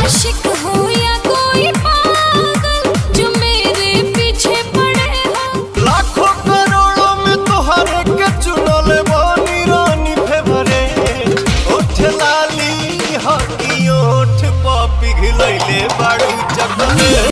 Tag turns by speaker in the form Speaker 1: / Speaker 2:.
Speaker 1: आशिक हो या कोई पागल जो मेरे पीछे पड़े हो।
Speaker 2: लाखों करोड़ों में तो हर के चुनल बानी रानी फेवरेट। ओठ लाली हकी ओठ पा पिघलैले बाड़ू चकले।